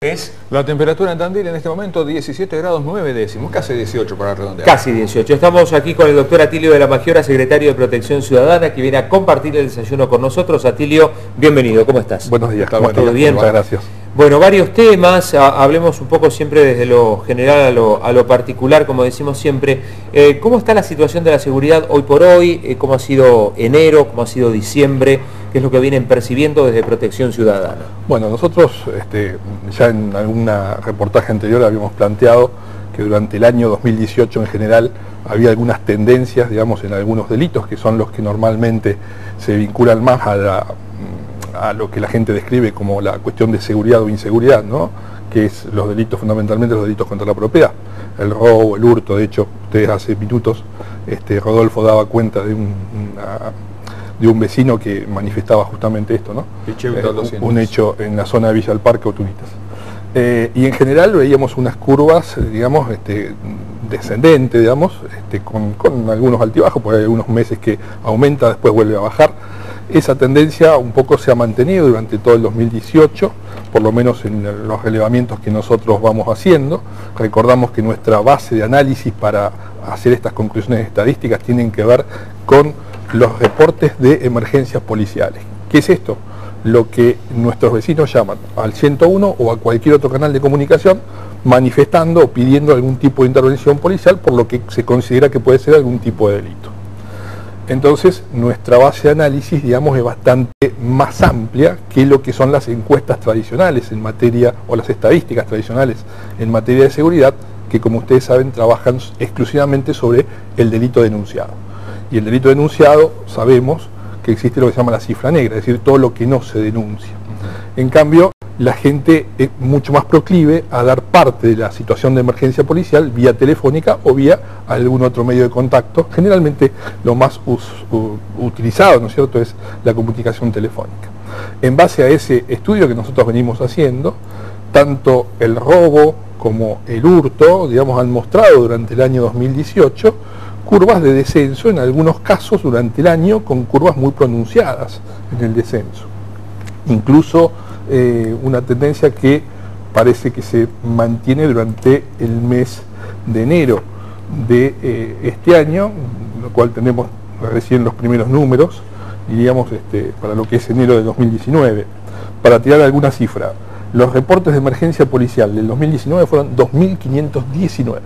La temperatura en Tandil en este momento 17 grados 9 décimos, casi 18 para redondear. Casi 18. Estamos aquí con el doctor Atilio de la Maggiora, secretario de Protección Ciudadana, que viene a compartir el desayuno con nosotros. Atilio, bienvenido, ¿cómo estás? Buenos días, ¿todo bien? Muchas gracias. Bueno, varios temas, hablemos un poco siempre desde lo general a lo particular, como decimos siempre. ¿Cómo está la situación de la seguridad hoy por hoy? ¿Cómo ha sido enero? ¿Cómo ha sido diciembre? ¿Qué es lo que vienen percibiendo desde Protección Ciudadana? Bueno, nosotros ya en algún reportaje anterior habíamos planteado que durante el año 2018 en general había algunas tendencias, digamos, en algunos delitos que son los que normalmente se vinculan más a lo que la gente describe como la cuestión de seguridad o inseguridad, ¿no? Que es los delitos, fundamentalmente los delitos contra la propiedad, el robo, el hurto. De hecho, ustedes hace minutos, Rodolfo daba cuenta de un vecino que manifestaba justamente esto, ¿no? Un hecho en la zona de Villa del Parque, Otunitas. Y en general veíamos unas curvas, digamos, descendentes, digamos, con algunos altibajos, porque hay algunos meses que aumenta, después vuelve a bajar. Esa tendencia un poco se ha mantenido durante todo el 2018, por lo menos en los relevamientos que nosotros vamos haciendo. Recordamos que nuestra base de análisis para hacer estas conclusiones estadísticas tienen que ver con los reportes de emergencias policiales. ¿Qué es esto? Lo que nuestros vecinos llaman al 101 o a cualquier otro canal de comunicación manifestando o pidiendo algún tipo de intervención policial por lo que se considera que puede ser algún tipo de delito. Entonces, nuestra base de análisis, digamos, es bastante más amplia que lo que son las encuestas tradicionales en materia, o las estadísticas tradicionales en materia de seguridad, que como ustedes saben trabajan exclusivamente sobre el delito denunciado. Y el delito denunciado sabemos que existe lo que se llama la cifra negra, es decir, todo lo que no se denuncia. En cambio, la gente es mucho más proclive a dar parte de la situación de emergencia policial vía telefónica o vía algún otro medio de contacto. Generalmente lo más utilizado, ¿no es cierto?, es la comunicación telefónica. En base a ese estudio que nosotros venimos haciendo, tanto el robo como el hurto, digamos, han mostrado durante el año 2018 curvas de descenso, en algunos casos durante el año con curvas muy pronunciadas en el descenso. Incluso una tendencia que parece que se mantiene durante el mes de enero de este año, lo cual tenemos recién los primeros números, diríamos, para lo que es enero de 2019. Para tirar alguna cifra, los reportes de emergencia policial del 2019 fueron 2.519.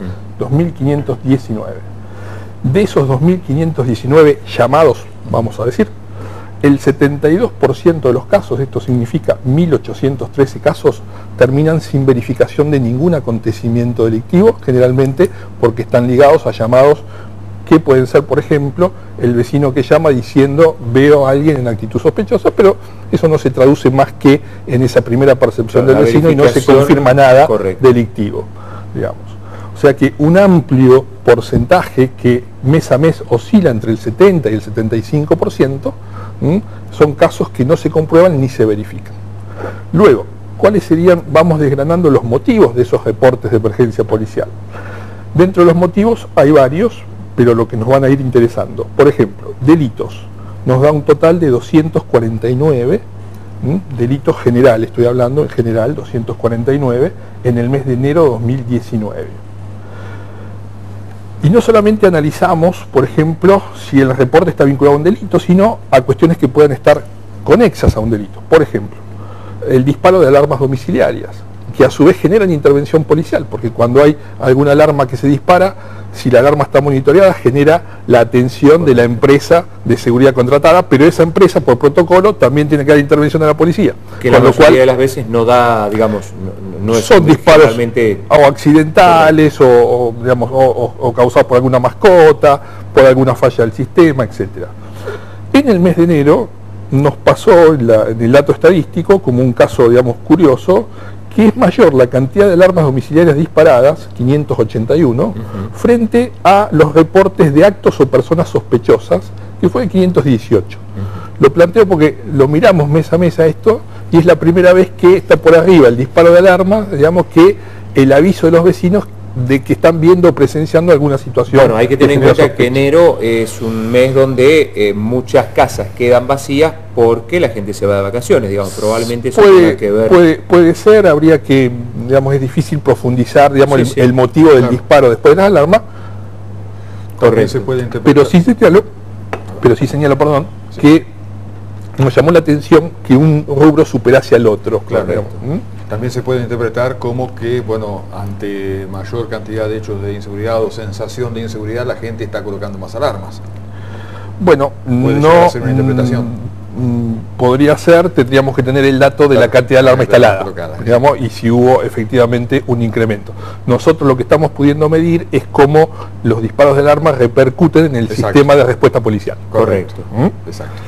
2.519. De esos 2.519 llamados, vamos a decir, el 72% de los casos, esto significa 1.813 casos, terminan sin verificación de ningún acontecimiento delictivo, generalmente porque están ligados a llamados que pueden ser, por ejemplo, el vecino que llama diciendo veo a alguien en actitud sospechosa, pero eso no se traduce más que en esa primera percepción del vecino y no se confirma nada delictivo, digamos. O sea que un amplio porcentaje que mes a mes oscila entre el 70 y el 75%, son casos que no se comprueban ni se verifican. Luego, ¿cuáles serían? Vamos desgranando los motivos de esos reportes de emergencia policial. Dentro de los motivos hay varios, pero lo que nos van a ir interesando. Por ejemplo, delitos. Nos da un total de 249, delitos generales, estoy hablando en general, 249, en el mes de enero de 2019. Y no solamente analizamos, por ejemplo, si el reporte está vinculado a un delito, sino a cuestiones que puedan estar conexas a un delito. Por ejemplo, el disparo de alarmas domiciliarias, que a su vez generan intervención policial, porque cuando hay alguna alarma que se dispara, si la alarma está monitoreada, genera la atención de la empresa de seguridad contratada, pero esa empresa, por protocolo, también tiene que dar intervención de la policía. Que la mayoría de las veces no da, digamos, no es son disparos o accidentales o causados por alguna mascota, por alguna falla del sistema, etc. En el mes de enero nos pasó en el dato estadístico como un caso, digamos, curioso, que es mayor la cantidad de alarmas domiciliarias disparadas, 581, frente a los reportes de actos o personas sospechosas, que fue 518. Lo planteo porque lo miramos mes a mes a esto, y es la primera vez que está por arriba el disparo de alarma, digamos, que el aviso de los vecinos de que están viendo o presenciando alguna situación. Bueno, hay que tener en cuenta sospecha. que enero es un mes donde muchas casas quedan vacías porque la gente se va de vacaciones, digamos, probablemente eso tenga que ver. Puede ser, habría que, digamos, es difícil profundizar, digamos, Sí, sí. el motivo del disparo después de la alarma. También se puede interpretar. Pero sí señalo, perdón, que nos llamó la atención que un rubro superase al otro. Claro. digamos. También se puede interpretar como que, bueno, ante mayor cantidad de hechos de inseguridad o sensación de inseguridad, la gente está colocando más alarmas. Bueno, Puede no llegar a ser una interpretación. podría ser, tendríamos que tener el dato de la cantidad de alarma instalada, colocada. digamos, y si hubo efectivamente un incremento. Nosotros lo que estamos pudiendo medir es cómo los disparos de alarma repercuten en el Exacto. sistema de respuesta policial. Correcto. Exacto.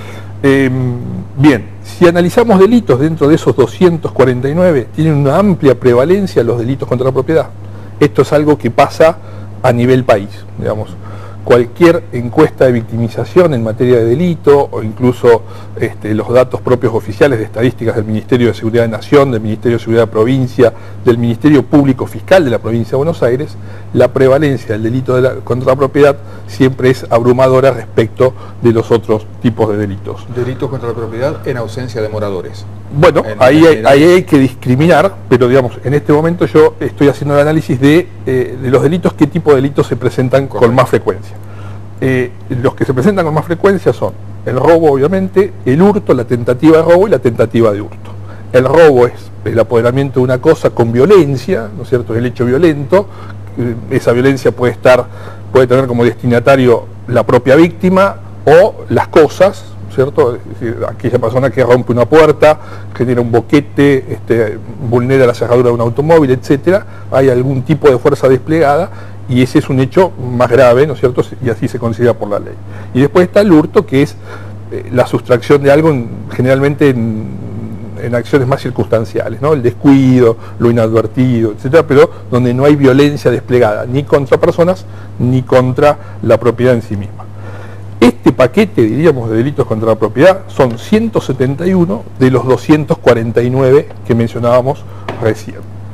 Bien, si analizamos delitos dentro de esos 249, tienen una amplia prevalencia los delitos contra la propiedad. Esto es algo que pasa a nivel país, digamos. Cualquier encuesta de victimización en materia de delito o incluso los datos propios oficiales de estadísticas del Ministerio de Seguridad de Nación, del Ministerio de Seguridad de Provincia, del Ministerio Público Fiscal de la Provincia de Buenos Aires, la prevalencia del delito contra la propiedad siempre es abrumadora respecto de los otros tipos de delitos. Delitos contra la propiedad en ausencia de moradores. Bueno, ahí hay que discriminar, pero digamos, en este momento yo estoy haciendo el análisis de los delitos, qué tipo de delitos se presentan con más frecuencia. Los que se presentan con más frecuencia son el robo, obviamente, el hurto, la tentativa de robo y la tentativa de hurto. El robo es el apoderamiento de una cosa con violencia, ¿no es cierto?, es el hecho violento. Esa violencia puede tener como destinatario la propia víctima o las cosas, ¿cierto? Es decir, aquella persona que rompe una puerta, genera un boquete, vulnera la cerradura de un automóvil, etcétera. Hay algún tipo de fuerza desplegada y ese es un hecho más grave, ¿no es cierto? Y así se considera por la ley. Y después está el hurto, que es la sustracción de algo generalmente en acciones más circunstanciales, ¿no? El descuido, lo inadvertido, etcétera, pero donde no hay violencia desplegada, ni contra personas, ni contra la propiedad en sí misma. Este paquete, diríamos, de delitos contra la propiedad son 171 de los 249 que mencionábamos recién.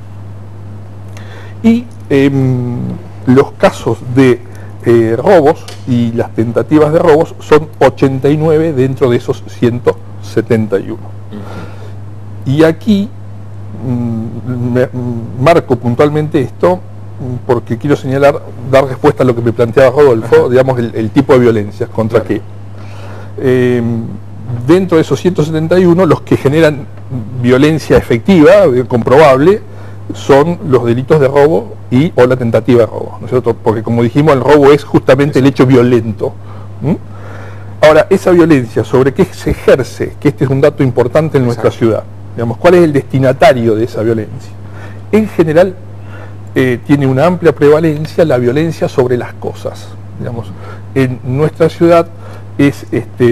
Y los casos de robos y las tentativas de robos son 89 dentro de esos 171. Y aquí marco puntualmente esto porque quiero dar respuesta a lo que me planteaba Rodolfo, digamos, el tipo de violencia, contra qué. Dentro de esos 171, los que generan violencia efectiva, comprobable, son los delitos de robo o la tentativa de robo, ¿no es cierto? Porque, como dijimos, el robo es justamente el hecho violento. Ahora, esa violencia, ¿sobre qué se ejerce? Que este es un dato importante en nuestra ciudad. Digamos, ¿cuál es el destinatario de esa violencia? En general, tiene una amplia prevalencia la violencia sobre las cosas. Digamos, en nuestra ciudad es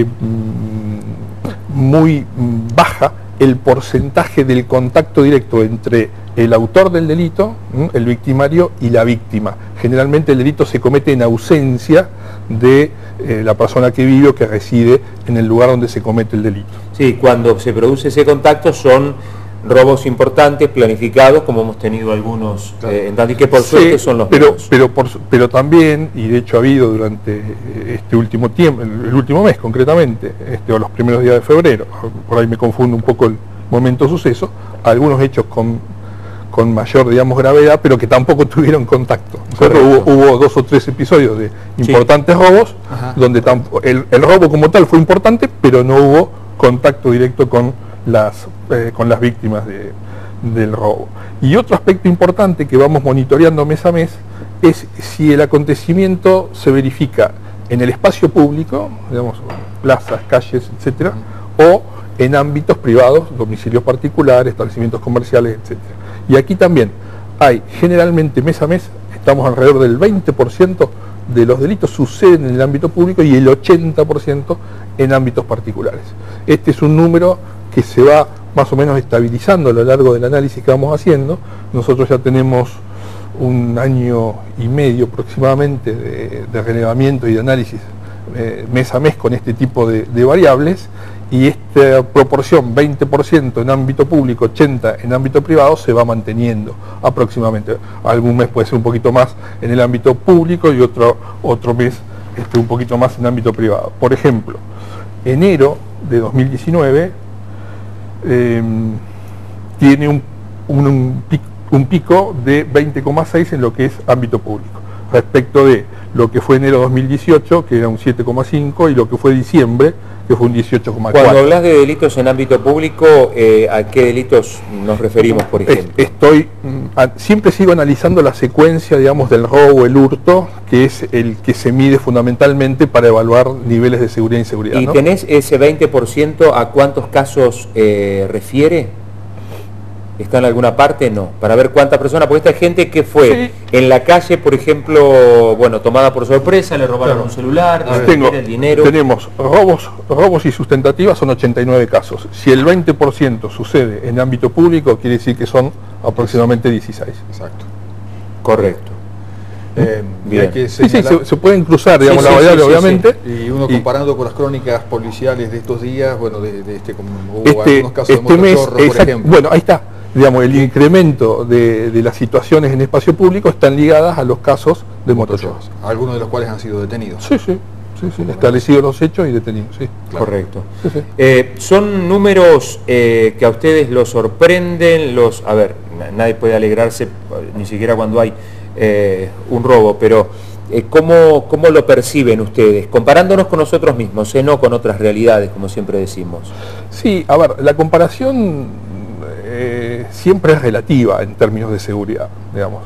muy baja el porcentaje del contacto directo entre el autor del delito, el victimario, y la víctima. Generalmente el delito se comete en ausencia de la persona que vive o que reside en el lugar donde se comete el delito. Sí, cuando se produce ese contacto son robos importantes, planificados, como hemos tenido algunos, y que por suerte son los menos. Pero también, y de hecho ha habido durante este último tiempo, el último mes concretamente, o los primeros días de febrero, por ahí me confundo un poco el momento suceso, algunos hechos con mayor, digamos, gravedad, pero que tampoco tuvieron contacto. Hubo 2 o 3 episodios de importantes robos, donde el robo como tal fue importante, pero no hubo contacto directo con las víctimas del robo. Y otro aspecto importante que vamos monitoreando mes a mes es si el acontecimiento se verifica en el espacio público, digamos, plazas, calles, etcétera, o en ámbitos privados, domicilios particulares, establecimientos comerciales, etcétera. Y aquí también hay, generalmente mes a mes, estamos alrededor del 20% de los delitos suceden en el ámbito público y el 80% en ámbitos particulares. Este es un número que se va más o menos estabilizando a lo largo del análisis que vamos haciendo. Nosotros ya tenemos 1 año y medio aproximadamente de relevamiento y de análisis mes a mes con este tipo de variables, y esta proporción 20% en ámbito público, 80% en ámbito privado, se va manteniendo aproximadamente. Algún mes puede ser un poquito más en el ámbito público y otro mes un poquito más en ámbito privado. Por ejemplo, enero de 2019 tiene un pico de 20,6 en lo que es ámbito público, respecto de lo que fue enero 2018, que era un 7,5, y lo que fue diciembre, que fue un 18,4. Cuando hablas de delitos en ámbito público, ¿a qué delitos nos referimos, por ejemplo? Siempre sigo analizando la secuencia, digamos, del robo, el hurto, que es el que se mide fundamentalmente para evaluar niveles de seguridad e inseguridad. ¿Y tenés ese 20% a cuántos casos refiere? ¿Está en alguna parte? No. Para ver cuántas personas, porque esta gente que fue en la calle, por ejemplo, bueno, tomada por sorpresa, le robaron un celular, el dinero. Tenemos robos y sustentativas, son 89 casos. Si el 20% sucede en ámbito público, quiere decir que son aproximadamente 16. Exacto. Correcto. Bien. Que se pueden cruzar, digamos, la variable, obviamente. Y uno comparando con las crónicas policiales de estos días, bueno, como hubo algunos casos de motochorro, por ejemplo. Bueno, ahí está. Digamos, el incremento de las situaciones en espacio público están ligadas a los casos de motochorros. Algunos de los cuales han sido detenidos. Sí, establecidos los hechos y detenidos, sí. Claro. Correcto. Son números que a ustedes los sorprenden, a ver, nadie puede alegrarse, ni siquiera cuando hay un robo, pero ¿cómo lo perciben ustedes? Comparándonos con nosotros mismos, no con otras realidades, como siempre decimos. Sí, a ver, la comparación siempre es relativa en términos de seguridad, digamos.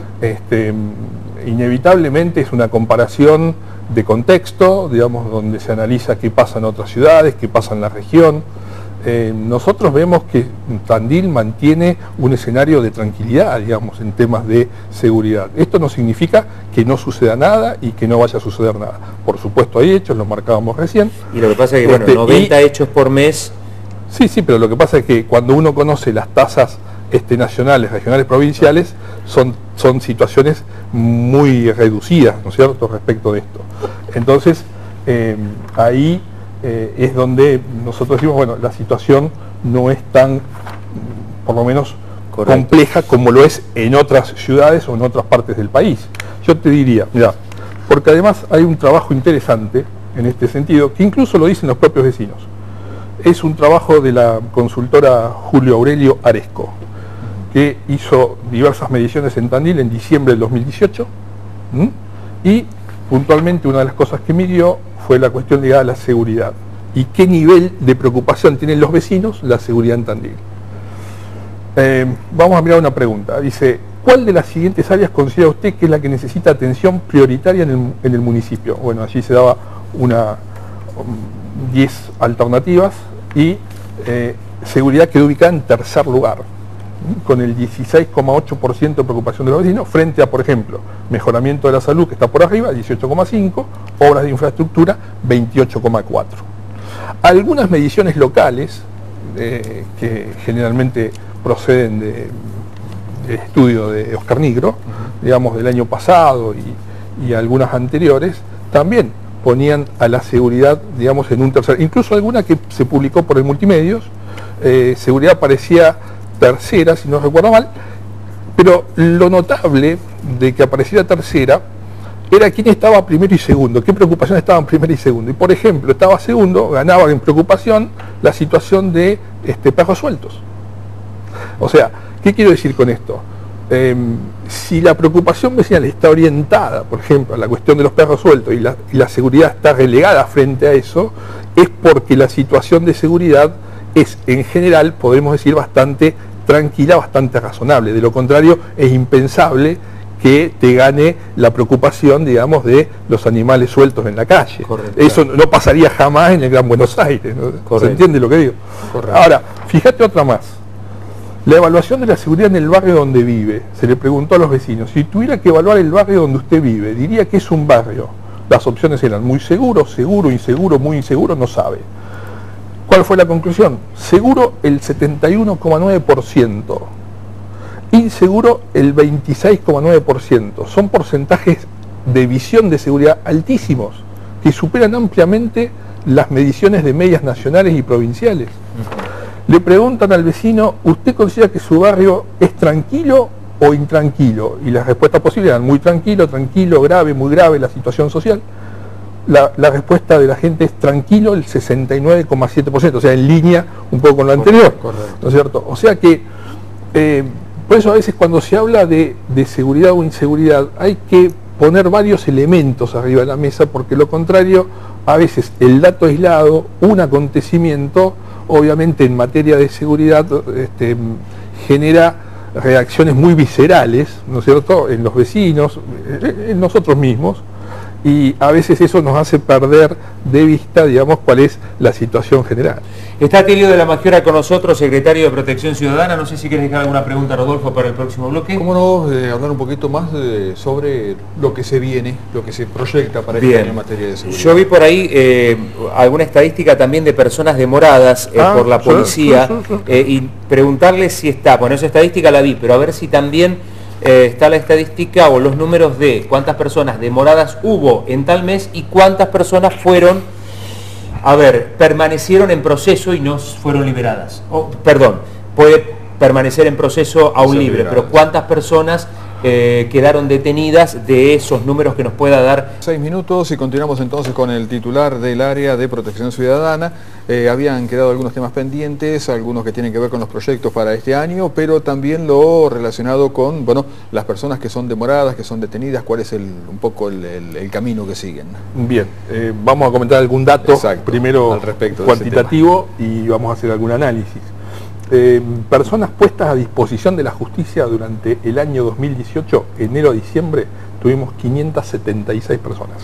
Inevitablemente es una comparación de contexto, digamos, donde se analiza qué pasa en otras ciudades, qué pasa en la región. Nosotros vemos que Tandil mantiene un escenario de tranquilidad, digamos, en temas de seguridad. Esto no significa que no suceda nada y que no vaya a suceder nada. Por supuesto hay hechos, los marcábamos recién. Y lo que pasa es que, bueno, 90 hechos por mes. Sí, pero lo que pasa es que cuando uno conoce las tasas nacionales, regionales, provinciales, son situaciones muy reducidas, ¿no es cierto?, respecto de esto. Entonces, ahí es donde nosotros decimos, bueno, la situación no es tan, por lo menos, compleja como lo es en otras ciudades o en otras partes del país. Yo te diría, mira, porque además hay un trabajo interesante en este sentido, que incluso lo dicen los propios vecinos. Es un trabajo de la consultora Julio Aurelio Aresco, que hizo diversas mediciones en Tandil en diciembre del 2018, y puntualmente una de las cosas que midió fue la cuestión ligada a la seguridad. ¿Y qué nivel de preocupación tienen los vecinos la seguridad en Tandil? Vamos a mirar una pregunta. Dice, ¿cuál de las siguientes áreas considera usted que es la que necesita atención prioritaria en el municipio? Bueno, allí se daba 10 alternativas y seguridad quedó ubicada en tercer lugar, con el 16,8% de preocupación de los vecinos, frente a, por ejemplo, mejoramiento de la salud, que está por arriba, 18,5%, obras de infraestructura, 28,4%. Algunas mediciones locales, que generalmente proceden de estudio de Oscar Nigro, digamos, del año pasado y algunas anteriores, también ponían a la seguridad, digamos, en un tercer, incluso alguna que se publicó por el Multimedios, seguridad parecía tercera, si no recuerdo mal, pero lo notable de que apareciera tercera era quién estaba primero y segundo, qué preocupación estaban primero y segundo. Y por ejemplo, estaba segundo, ganaba en preocupación la situación de perros sueltos. O sea, ¿qué quiero decir con esto? Si la preocupación vecinal está orientada, por ejemplo, a la cuestión de los perros sueltos y la seguridad está relegada frente a eso, es porque la situación de seguridad es, en general, podemos decir, bastante tranquila, bastante razonable. De lo contrario, es impensable que te gane la preocupación, digamos, de los animales sueltos en la calle. Correcto. Eso no pasaría jamás en el Gran Buenos Aires, ¿no? ¿Se entiende lo que digo? Correcto. Ahora, fíjate otra más. La evaluación de la seguridad en el barrio donde vive. Se le preguntó a los vecinos, si tuviera que evaluar el barrio donde usted vive, diría que es un barrio. Las opciones eran muy seguro, seguro, inseguro, muy inseguro, no sabe. ¿Cuál fue la conclusión? Seguro el 71,9%, inseguro el 26,9%. Son porcentajes de visión de seguridad altísimos, que superan ampliamente las mediciones de medias nacionales y provinciales. Le preguntan al vecino, ¿usted considera que su barrio es tranquilo o intranquilo? Y las respuestas posibles eran muy tranquilo, tranquilo, grave, muy grave la situación social. La respuesta de la gente es tranquilo, el 69,7%, o sea, en línea un poco con lo anterior, correcto. ¿no es cierto? O sea que, por eso a veces cuando se habla de seguridad o inseguridad, hay que poner varios elementos arriba de la mesa, porque lo contrario, a veces el dato aislado, un acontecimiento, obviamente en materia de seguridad, genera reacciones muy viscerales, ¿no es cierto?, en los vecinos, en nosotros mismos, y a veces eso nos hace perder de vista, digamos, cuál es la situación general. Está Atilio de la Maggiora con nosotros, secretario de Protección Ciudadana. No sé si quieres dejar alguna pregunta, Rodolfo, para el próximo bloque. ¿Cómo no hablar un poquito más sobre lo que se viene, lo que se proyecta para este año en materia de seguridad? Yo vi por ahí alguna estadística también de personas demoradas por la policía y preguntarle si está, bueno, esa estadística la vi, pero a ver si también está la estadística o los números de cuántas personas demoradas hubo en tal mes y cuántas personas permanecieron en proceso y no fueron liberadas. Puede permanecer en proceso aún libre, pero cuántas personas quedaron detenidas de esos números que nos pueda dar. 6 minutos y continuamos entonces con el titular del área de Protección Ciudadana. Habían quedado algunos temas pendientes, algunos que tienen que ver con los proyectos para este año, pero también lo relacionado con, bueno, las personas que son demoradas, que son detenidas, cuál es un poco el camino que siguen. Bien, vamos a comentar algún dato, primero al respecto cuantitativo, y vamos a hacer algún análisis. Personas puestas a disposición de la justicia durante el año 2018, enero a diciembre, tuvimos 576 personas.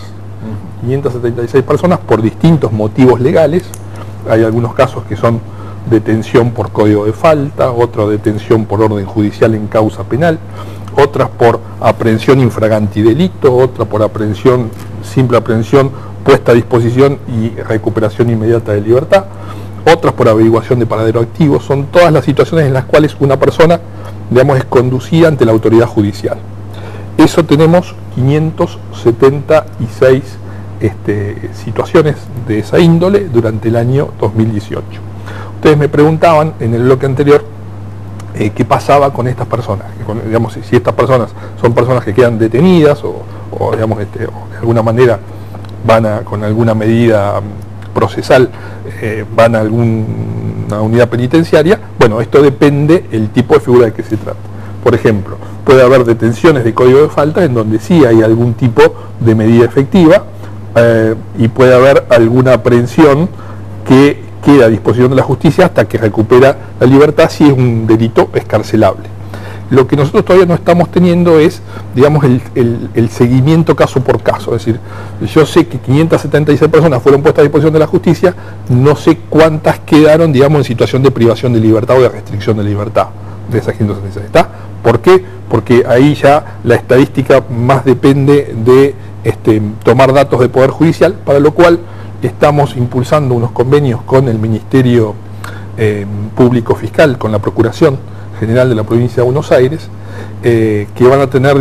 576 personas por distintos motivos legales. Hay algunos casos que son detención por código de falta, otros detención por orden judicial en causa penal, otras por aprehensión infraganti delito, otra por aprehensión, simple aprehensión, puesta a disposición y recuperación inmediata de libertad, otras por averiguación de paradero activo. Son todas las situaciones en las cuales una persona, digamos, es conducida ante la autoridad judicial. Eso tenemos 576 situaciones de esa índole durante el año 2018. Ustedes me preguntaban en el bloque anterior qué pasaba con estas personas, digamos, si estas personas son personas que quedan detenidas o digamos, o de alguna manera van con alguna medida procesal, van a alguna unidad penitenciaria. Bueno, esto depende el tipo de figura de que se trata. Por ejemplo, puede haber detenciones de código de falta en donde sí hay algún tipo de medida efectiva, y puede haber alguna aprehensión que queda a disposición de la justicia hasta que recupera la libertad si es un delito escarcelable. Lo que nosotros todavía no estamos teniendo es, digamos, el seguimiento caso por caso. Es decir, yo sé que 576 personas fueron puestas a disposición de la justicia, no sé cuántas quedaron, digamos, en situación de privación de libertad o de restricción de libertad de esas 576. ¿Está? ¿Por qué? Porque ahí ya la estadística más depende de tomar datos de Poder Judicial, para lo cual estamos impulsando unos convenios con el Ministerio Público Fiscal, con la Procuración General de la Provincia de Buenos Aires, que van a tener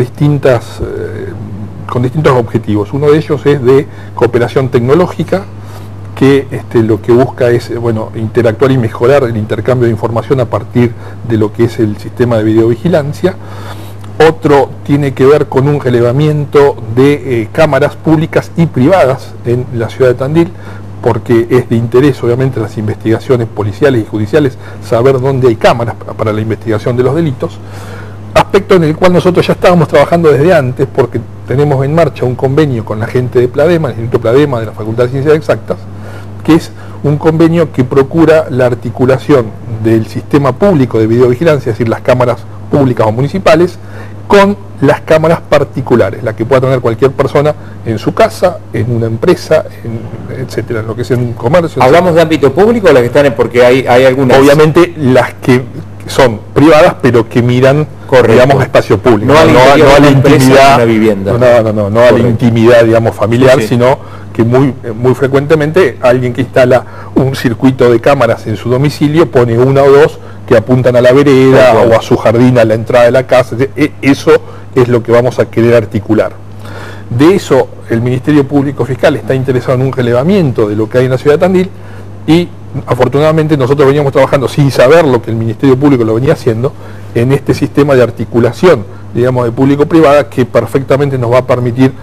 con distintos objetivos. Uno de ellos es de cooperación tecnológica, que lo que busca es, bueno, interactuar y mejorar el intercambio de información a partir de lo que es el sistema de videovigilancia. Otro tiene que ver con un relevamiento de cámaras públicas y privadas en la ciudad de Tandil, porque es de interés, obviamente, las investigaciones policiales y judiciales, saber dónde hay cámaras para la investigación de los delitos. Aspecto en el cual nosotros ya estábamos trabajando desde antes, porque tenemos en marcha un convenio con la gente de Pladema, el Instituto Pladema de la Facultad de Ciencias Exactas, que es un convenio que procura la articulación del sistema público de videovigilancia, es decir, las cámaras públicas o municipales, con las cámaras particulares, la que pueda tener cualquier persona en su casa, en una empresa, etcétera, en lo que sea un comercio. ¿Hablamos de ámbito público o las que están porque hay algunas? Obviamente las que son privadas, pero que miran, digamos, espacio público, no a la intimidad, no a la intimidad, digamos, familiar, sí, sino que muy frecuentemente alguien que instala un circuito de cámaras en su domicilio pone una o dos que apuntan a la vereda o a su jardín, a la entrada de la casa. Eso es lo que vamos a querer articular. De eso el Ministerio Público Fiscal está interesado en un relevamiento de lo que hay en la ciudad de Tandil, y afortunadamente nosotros veníamos trabajando sin saber lo que el Ministerio Público lo venía haciendo en este sistema de articulación, digamos, de público-privada, que perfectamente nos va a permitir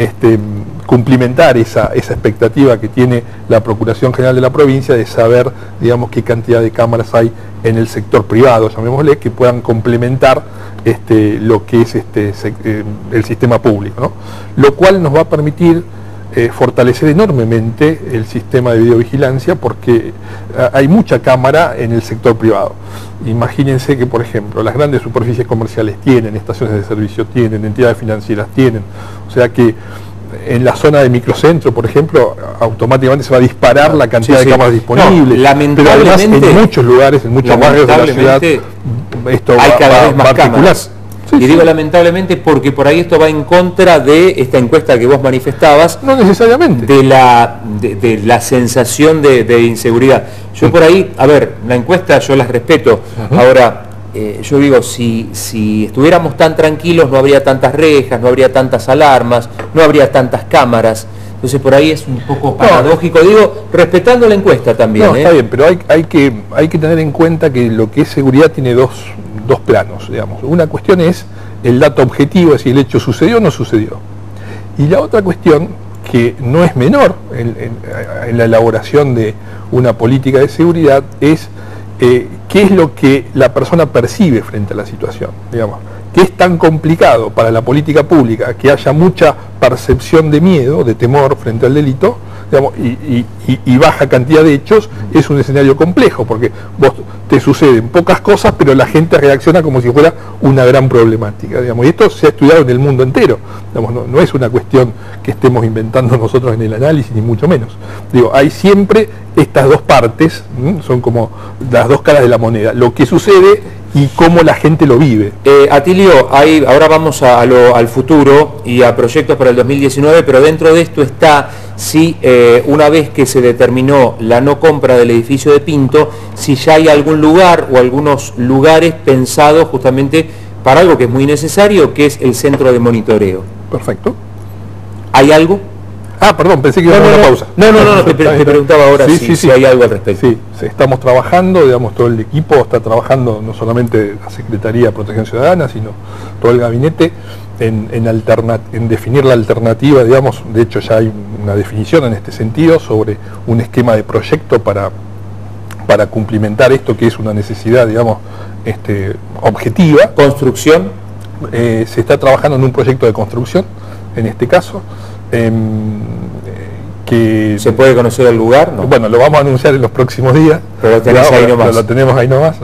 cumplimentar esa expectativa que tiene la Procuración General de la provincia de saber, digamos, qué cantidad de cámaras hay en el sector privado, llamémosle, que puedan complementar lo que es el sistema público, ¿no? Lo cual nos va a permitir fortalecer enormemente el sistema de videovigilancia, porque hay mucha cámara en el sector privado. Imagínense que, por ejemplo, las grandes superficies comerciales tienen, estaciones de servicio tienen, entidades financieras tienen, o sea que en la zona de microcentro, por ejemplo, automáticamente se va a disparar la cantidad de cámaras disponibles. Lamentablemente, pero además en muchos lugares, en muchos barrios de la ciudad, esto hay cada vez más cámaras. Y digo lamentablemente porque por ahí esto va en contra de esta encuesta que vos manifestabas. No necesariamente. De la sensación de inseguridad. Yo por ahí, a ver, la encuesta yo las respeto. Ahora, yo digo, si estuviéramos tan tranquilos no habría tantas rejas, no habría tantas alarmas, no habría tantas cámaras. Entonces por ahí es un poco paradójico, digo, respetando la encuesta también. No, está bien, pero hay que tener en cuenta que lo que es seguridad tiene dos planos, digamos. Una cuestión es el dato objetivo, si el hecho sucedió o no sucedió. Y la otra cuestión, que no es menor en la elaboración de una política de seguridad, es qué es lo que la persona percibe frente a la situación, digamos. Que es tan complicado para la política pública que haya mucha percepción de miedo, de temor frente al delito, digamos, y baja cantidad de hechos, es un escenario complejo, porque vos te suceden pocas cosas, pero la gente reacciona como si fuera una gran problemática, digamos, y esto se ha estudiado en el mundo entero, digamos, no es una cuestión que estemos inventando nosotros en el análisis, ni mucho menos. Digo, hay siempre estas dos partes, son como las dos caras de la moneda, lo que sucede y cómo la gente lo vive. Atilio, ahora vamos al futuro y a proyectos para el 2019, pero dentro de esto está, si una vez que se determinó la no compra del edificio de Pinto, si ya hay algún lugar o algunos lugares pensados justamente para algo que es muy necesario, que es el centro de monitoreo. Perfecto. ¿Hay algo? Ah, perdón, pensé que iba a hacer una pausa. No, te preguntaba ahora si hay algo al respecto. Sí, estamos trabajando, digamos, todo el equipo está trabajando, no solamente la Secretaría de Protección Ciudadana, sino todo el gabinete, en definir la alternativa, digamos. De hecho ya hay una definición en este sentido sobre un esquema de proyecto para cumplimentar esto, que es una necesidad, digamos, objetiva. ¿Construcción? Se está trabajando en un proyecto de construcción, en este caso. Que ¿se puede conocer el lugar? ¿No? Bueno, lo vamos a anunciar en los próximos días. Pero lo tenés ahí nomás. Lo tenemos ahí nomás,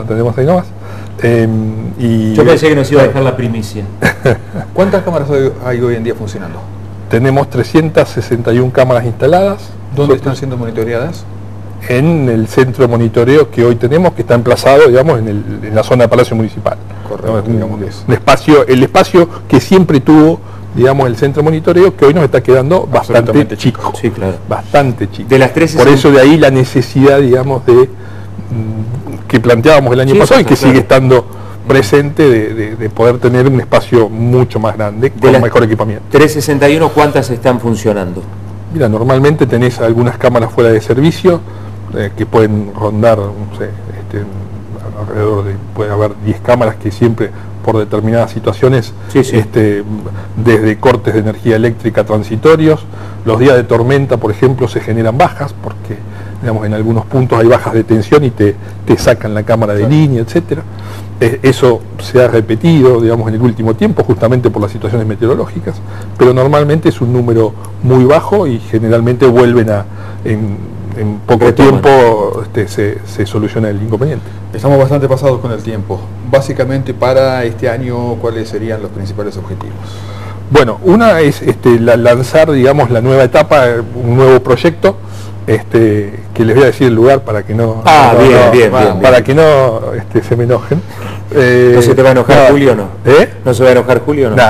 Yo pensé que nos iba a dejar la primicia. ¿Cuántas cámaras hay hoy en día funcionando? Tenemos 361 cámaras instaladas. ¿Dónde están siendo monitoreadas? En el centro de monitoreo que hoy tenemos, que está emplazado, digamos, en la zona de Palacio Municipal. Correcto, digamos el espacio que siempre tuvo, digamos, el centro de monitoreo, que hoy nos está quedando bastante chico. Sí, claro. Bastante chico. De las 3 Por eso de ahí la necesidad, digamos, que planteábamos el año pasado y que sigue estando presente, de poder tener un espacio mucho más grande, con mejor equipamiento. 361, ¿cuántas están funcionando? Mira, normalmente tenés algunas cámaras fuera de servicio, que pueden rondar, no sé, alrededor de, puede haber 10 cámaras que siempre, por determinadas situaciones, desde cortes de energía eléctrica transitorios, los días de tormenta, por ejemplo, se generan bajas, porque, digamos, en algunos puntos hay bajas de tensión y te sacan la cámara de línea, etcétera. Eso se ha repetido, digamos, en el último tiempo, justamente por las situaciones meteorológicas, pero normalmente es un número muy bajo y generalmente vuelven en poco tiempo se soluciona el inconveniente. Estamos bastante pasados con el tiempo. Básicamente, para este año, ¿cuáles serían los principales objetivos? Bueno, una es lanzar, digamos, la nueva etapa, un nuevo proyecto, que les voy a decir el lugar para que no... bien. Para que no se me enojen. ¿No se te va a enojar Julio o no? ¿No se va a enojar Julio o no?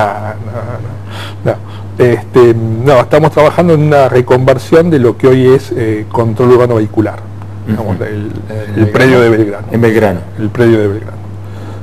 No, estamos trabajando en una reconversión de lo que hoy es control urbano vehicular, digamos, el predio de Belgrano. En Belgrano. El predio de Belgrano.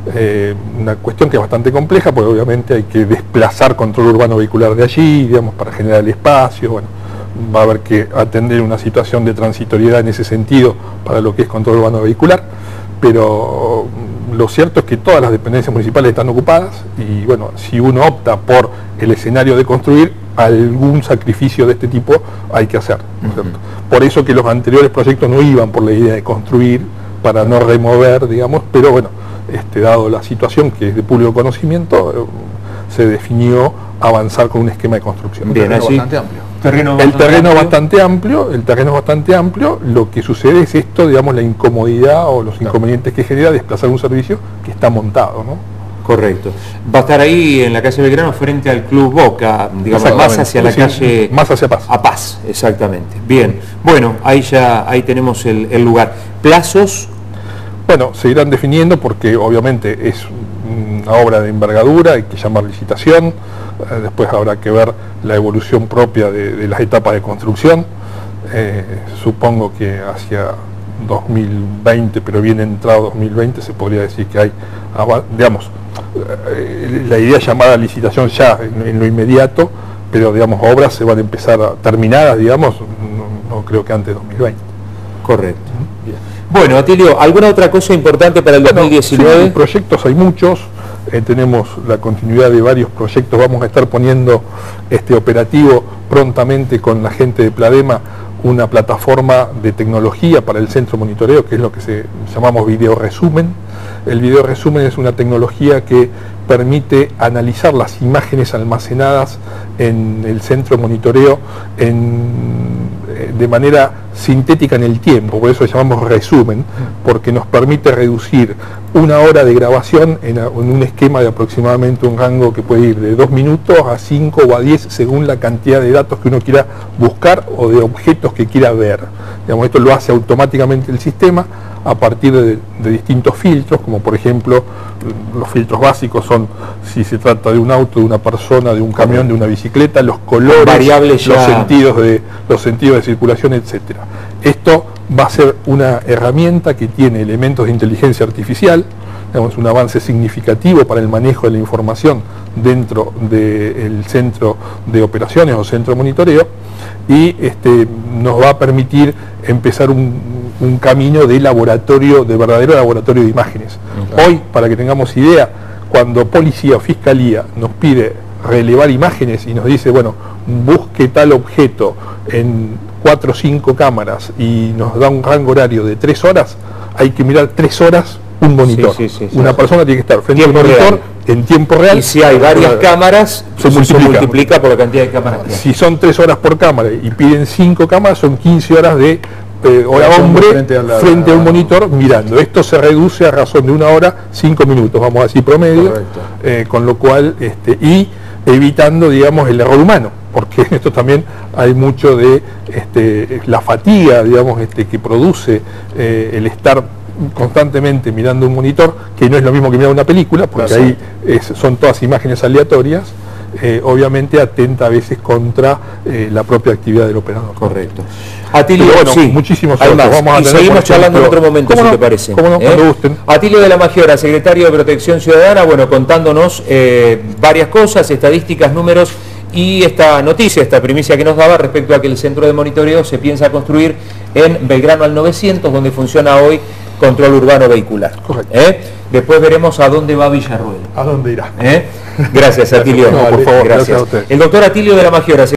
una cuestión que es bastante compleja, porque obviamente hay que desplazar control urbano vehicular de allí, digamos, para generar el espacio. Bueno, va a haber que atender una situación de transitoriedad en ese sentido para lo que es control urbano vehicular, pero lo cierto es que todas las dependencias municipales están ocupadas y bueno, si uno opta por el escenario de construir, algún sacrificio de este tipo hay que hacer, ¿no es cierto? Por eso que los anteriores proyectos no iban por la idea de construir para no remover, digamos, pero bueno, dado la situación que es de público conocimiento, se definió avanzar con un esquema de construcción. Bien, bastante amplio. El terreno es bastante amplio, lo que sucede es esto, digamos, la incomodidad o los inconvenientes que genera desplazar un servicio que está montado, ¿no? Correcto. Va a estar ahí en la calle Belgrano frente al Club Boca, digamos, más hacia la calle... Más hacia Paz. A Paz, exactamente. Bien, bueno, ahí tenemos el lugar. ¿Plazos? Bueno, se irán definiendo porque obviamente es una obra de envergadura, hay que llamar licitación, después habrá que ver la evolución propia de las etapas de construcción. Supongo que hacia 2020, pero bien entrado 2020, se podría decir que hay, digamos, la idea llamada licitación ya en lo inmediato, pero digamos, obras se van a empezar terminadas, digamos, no creo que antes de 2020. Correcto. Bien. Bueno, Atilio, ¿alguna otra cosa importante para el 2019? Sí, proyectos hay muchos, tenemos la continuidad de varios proyectos, vamos a estar poniendo operativo prontamente con la gente de Pladema una plataforma de tecnología para el centro monitoreo, que es lo que llamamos video resumen. El video resumen es una tecnología que permite analizar las imágenes almacenadas en el centro monitoreo de manera sintética en el tiempo, por eso lo llamamos resumen, porque nos permite reducir una hora de grabación en un esquema de aproximadamente un rango que puede ir de 2 minutos a 5 o a 10 según la cantidad de datos que uno quiera buscar o de objetos que quiera ver. Digamos, esto lo hace automáticamente el sistema a partir de distintos filtros, como por ejemplo los filtros básicos son si se trata de un auto, de una persona, de un camión, de una bicicleta, los colores, variables, los sentidos de circulación, etcétera. Esto va a ser una herramienta que tiene elementos de inteligencia artificial, digamos, un avance significativo para el manejo de la información dentro del centro de operaciones o centro de monitoreo, y nos va a permitir empezar un camino de laboratorio, de verdadero laboratorio de imágenes. Hoy, para que tengamos idea, cuando policía o fiscalía nos pide relevar imágenes y nos dice, bueno, busque tal objeto en 4 o 5 cámaras y nos da un rango horario de 3 horas, hay que mirar 3 horas un monitor. Una persona tiene que estar frente al monitor en tiempo real. Y si hay varias cámaras, se multiplica por la cantidad de cámaras que hay. Si son 3 horas por cámara y piden 5 cámaras, son 15 horas de hora hombre frente a un monitor mirando. Esto se reduce a razón de 1 hora, 5 minutos, vamos a decir promedio, con lo cual, y evitando, digamos, el error humano, porque en esto también hay mucho de la fatiga, digamos, que produce el estar constantemente mirando un monitor, que no es lo mismo que mirar una película, porque ahí son todas imágenes aleatorias. Obviamente atenta a veces contra la propia actividad del operador. Correcto. Atilio, bueno, muchísimos otros. Vamos a tener, seguimos charlando en otro momento, si te parece. ¿Cómo no? Cuando gusten. Atilio de la Magiora, secretario de Protección Ciudadana, bueno, contándonos varias cosas, estadísticas, números y esta noticia, esta primicia que nos daba respecto a que el centro de monitoreo se piensa construir en Belgrano al 900, donde funciona hoy control urbano vehicular. Correcto. Después veremos a dónde va Villarruel. ¿A dónde irá? Gracias, Atilio. No, por favor, gracias a usted. El doctor Atilio de la Magiora.